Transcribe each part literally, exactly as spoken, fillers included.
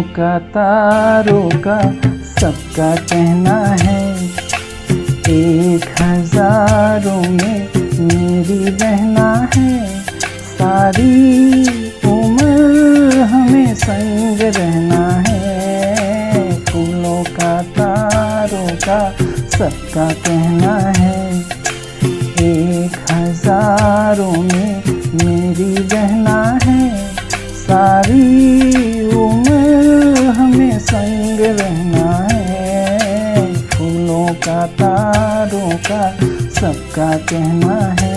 का तारों का सबका कहना है, एक हजारों में मेरी बहना है। सारी उम्र हमें संग रहना है, फूलों का तारों का सबका कहना है, एक हजारों में मेरी बहना है। सारी उम्र हमें संग रहना है, फूलों का तारों का सबका कहना है।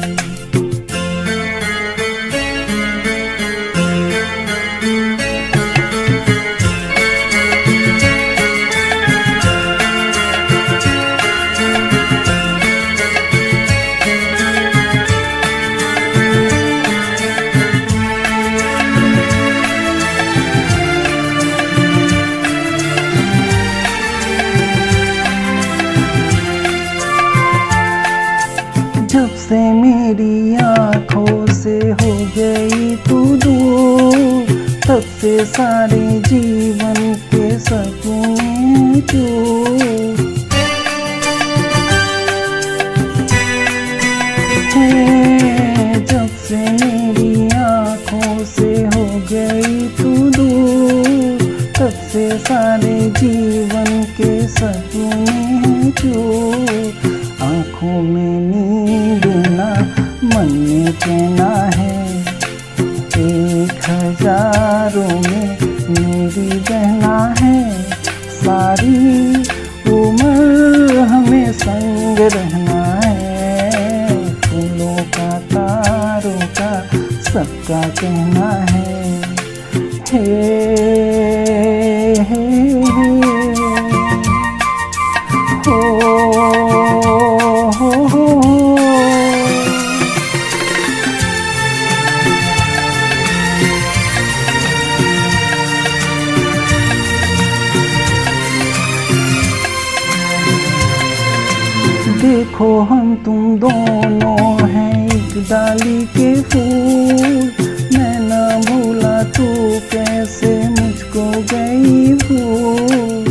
जब से मेरी आँखों से हो गई तू दूर, तब से सारे जीवन के सपने चूर। जब से मेरी आँखों से हो गई तू दूर, तब से सारे जीवन के सपने चूर। आँखों में नींद ना, मन में कहना है, एक हजारों में मेरी बहना है। सारी उम्र हमें संग रहना है, फूलों का तारों का सबका कहना है। हे, हे, हे, हो, देखो हम तुम दोनों हैं एक डाली के फूल, मैं ना भूला तू कैसे मुझको गई भूल।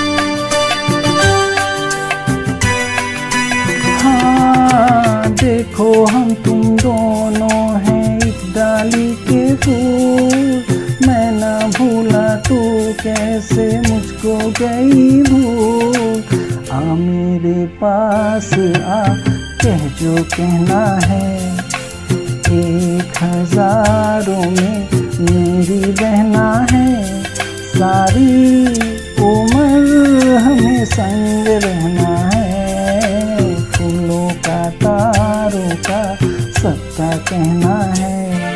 हाँ, देखो हम तुम दोनों हैं एक डाली के फूल, मैं ना भूला तू कैसे मुझको गई भूल। आ मेरे पास आ, कह जो कहना है, एक हजारों में मेरी बहना है। सारी उम्र हमें संग रहना है, फूलों का तारों का सबका कहना है।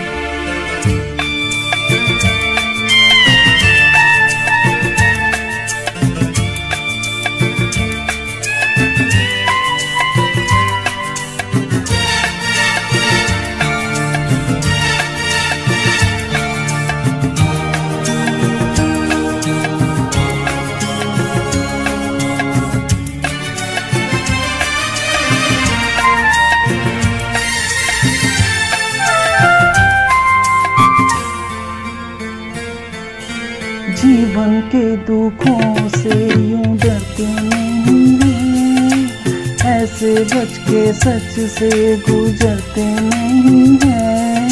जीवन के दुखों से यूं डरते नहीं हैं, ऐसे बच के सच से गुजरते नहीं हैं।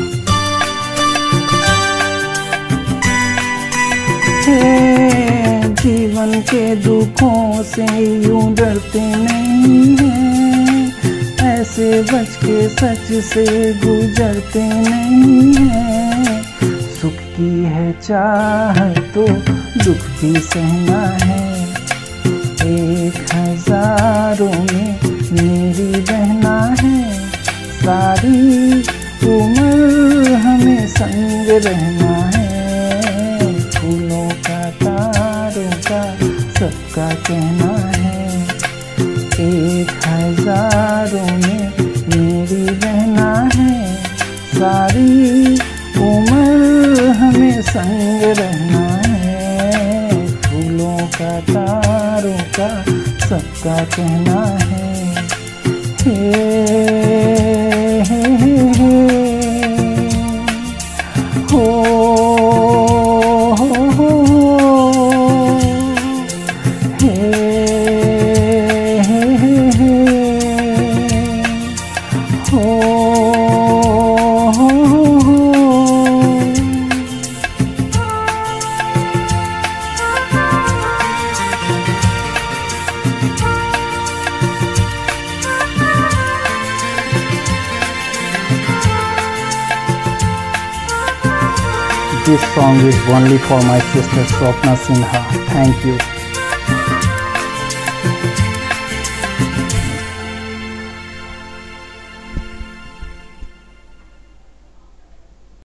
हे, जीवन के दुखों से यूं डरते नहीं हैं, ऐसे बच के सच से गुजरते नहीं हैं। सुख की है चाह तो दुख भी सहना है, एक हजारों में मेरी बहना है। सारी उम्र हमें संग रहना है, फूलों का तारों का सबका कहना है, एक हजारों में मेरी बहना है। सारी उम्र हमें संग रहना है, फूलों का तारों का सबका कहना है। हे, हे, हे, हे, हो, हो, हो। this song is only for my sister Swapna Sinha. Thank you.